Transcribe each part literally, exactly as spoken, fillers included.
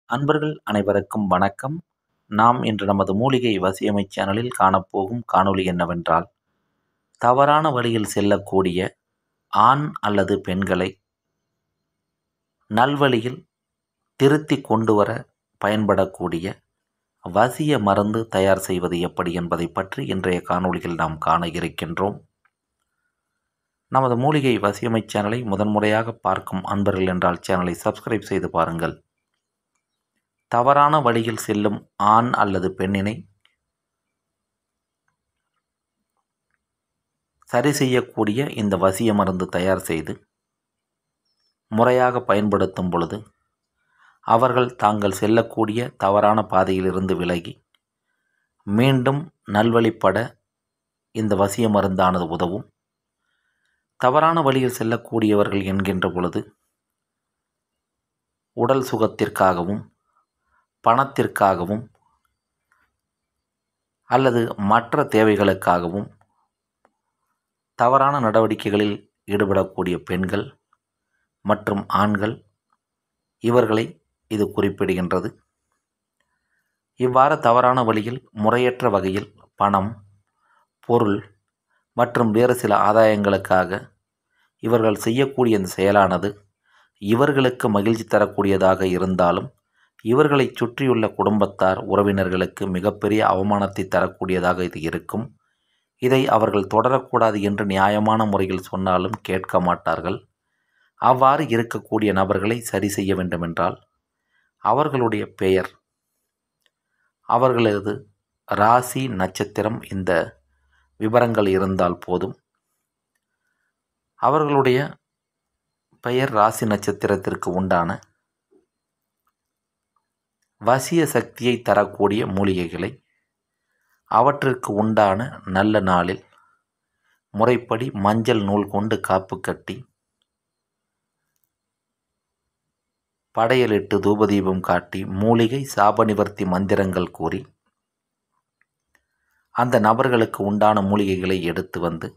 அன்பர்கள் அனைவருக்கும் வணக்கம். நாம் இன்று நமது மூலிகை வசியமை சேனலில் காணப்போகும் காணொளி என்னவென்றால், தவறான வழியில் செல்லக்கூடிய ஆண் அல்லது பெண்களை நல்வழியில் திருத்தி கொண்டு வர பயன்படக்கூடிய வசிய மருந்து தயார் செய்வது எப்படி என்பதை பற்றி இன்றைய காணொளியில் நாம் காண இருக்கின்றோம். நமது மூலிகை வசியமை சேனலை முதன்முறையாக பார்க்கும் அன்பர்கள் என்றால் சேனலை சப்ஸ்கிரைப் செய்து பாருங்கள். தவறான வழியில் செல்லும் ஆண் அல்லது பெண்ணினை சரி செய்யக்கூடிய இந்த வசிய மருந்து தயார் செய்து முறையாக பயன்படுத்தும் பொழுது அவர்கள் தாங்கள் செல்லக்கூடிய தவறான பாதையிலிருந்து விலகி மீண்டும் நல்வழிப்பட இந்த வசிய மருந்தானது உதவும். தவறான வழியில் செல்லக்கூடியவர்கள் என்கின்ற பொழுது உடல் சுகத்திற்காகவும் பணத்திற்காகவும் அல்லது மற்ற தேவைகளுக்காகவும் தவறான நடவடிக்கைகளில் ஈடுபடக்கூடிய பெண்கள் மற்றும் ஆண்கள், இவர்களை இது குறிப்பிடுகின்றது. இவ்வாறு தவறான வழியில் முறையற்ற வகையில் பணம், பொருள் மற்றும் வேறு சில ஆதாயங்களுக்காக இவர்கள் செய்யக்கூடிய இந்த செயலானது இவர்களுக்கு மகிழ்ச்சி தரக்கூடியதாக இருந்தாலும் இவர்களை சுற்றியுள்ள குடும்பத்தார், உறவினர்களுக்கு மிகப்பெரிய அவமானத்தை தரக்கூடியதாக இது இருக்கும். இதை அவர்கள் தொடரக்கூடாது என்று நியாயமான முறையில் சொன்னாலும் கேட்க மாட்டார்கள். அவ்வாறு இருக்கக்கூடிய நபர்களை சரி செய்ய வேண்டுமென்றால் அவர்களுடைய பெயர், அவர்களது ராசி, நட்சத்திரம், இந்த விவரங்கள் இருந்தால் போதும். அவர்களுடைய பெயர், ராசி, நட்சத்திரத்திற்கு உண்டான வசிய சக்தியை தரக்கூடிய மூலிகைகளை அவற்றிற்கு உண்டான நல்ல நாளில் முறைப்படி மஞ்சள் நூல் கொண்டு காப்பு கட்டி படையலிட்டு தூபதீபம் காட்டி மூலிகை சாப நிவர்த்தி மந்திரங்கள் கூறி அந்த நபர்களுக்கு உண்டான மூலிகைகளை எடுத்து வந்து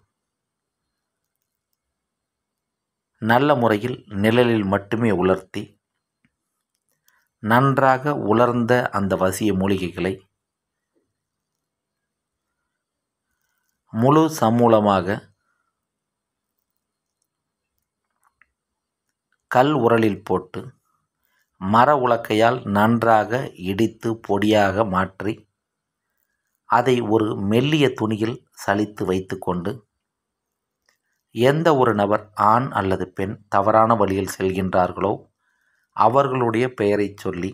நல்ல முறையில் நிழலில் மட்டுமே உலர்த்தி நன்றாக உலர்ந்த அந்த வசிய மூலிகைகளை முழு சமூலமாக கல் உரலில் போட்டு மர உலக்கையால் நன்றாக இடித்து பொடியாக மாற்றி அதை ஒரு மெல்லிய துணியில் சலித்து வைத்து கொண்டு எந்த ஒரு நபர் ஆண் அல்லது பெண் தவறான வழியில் செல்கின்றார்களோ அவர்களுடைய பெயரை சொல்லி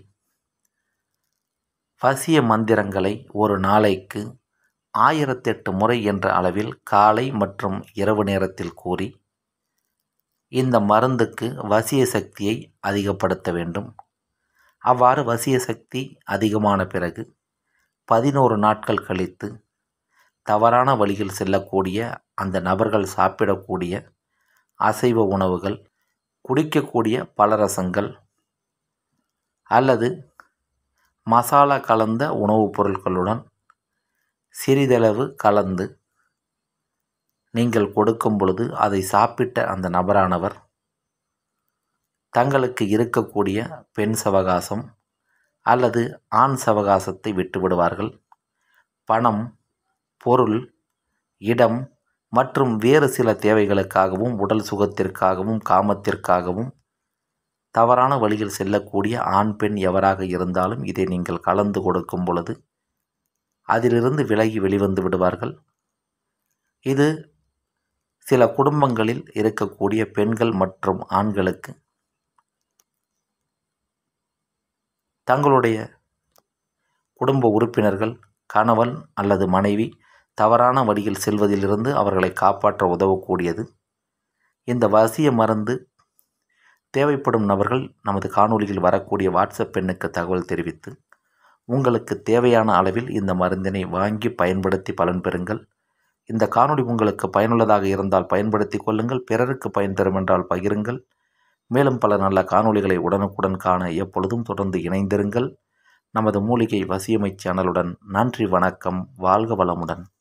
வசிய மந்திரங்களை ஒரு நாளைக்கு ஆயிரத்தெட்டு முறை என்ற அளவில் காலை மற்றும் இரவு நேரத்தில் கூறி இந்த மருந்துக்கு வசிய சக்தியை அதிகப்படுத்த வேண்டும். அவ்வாறு வசிய சக்தி அதிகமான பிறகு பதினோரு நாட்கள் கழித்து தவறான வழியில் செல்லக்கூடிய அந்த நபர்கள் சாப்பிடக்கூடிய அசைவ உணவுகள், குடிக்கக்கூடிய பலரசங்கள் அல்லது மசாலா கலந்த உணவுப் பொருட்களுடன் சிறிதளவு கலந்து நீங்கள் கொடுக்கும் பொழுது அதை சாப்பிட்ட அந்த நபரானவர் தங்களுக்கு இருக்கக்கூடிய பெண் சவகாசம் அல்லது ஆண் சவகாசத்தை விட்டுவிடுவார்கள். பணம், பொருள், இடம் மற்றும் வேறு சில தேவைகளுக்காகவும் உடல் சுகத்திற்காகவும் காமத்திற்காகவும் தவறான வழியில் செல்லக்கூடிய ஆண் பெண் எவராக இருந்தாலும் இதை நீங்கள் கலந்து கொடுக்கும் பொழுது அதிலிருந்து விலகி வெளிவந்து விடுவார்கள். இது சில குடும்பங்களில் இருக்கக்கூடிய பெண்கள் மற்றும் ஆண்களுக்கு தங்களுடைய குடும்ப உறுப்பினர்கள், கணவன் அல்லது மனைவி தவறான வழியில் செல்வதிலிருந்து அவர்களை காப்பாற்ற உதவக்கூடியது. இந்த வசிய மருந்து தேவைப்படும் நபர்கள் நமது காணொளியில் வரக்கூடிய வாட்ஸ்அப் எண்ணுக்கு தகவல் தெரிவித்து உங்களுக்கு தேவையான அளவில் இந்த மருந்தினை வாங்கி பயன்படுத்தி பலன் பெறுங்கள். இந்த காணொளி உங்களுக்கு பயனுள்ளதாக இருந்தால் பயன்படுத்தி கொள்ளுங்கள். பிறருக்கு பயன் தரும் என்றால் பகிருங்கள். மேலும் பல நல்ல காணொளிகளை உடனுக்குடன் காண எப்பொழுதும் தொடர்ந்து இணைந்திருங்கள். நமது மூலிகை வசியமை சேனலுடன். நன்றி, வணக்கம், வாழ்க வளமுடன்.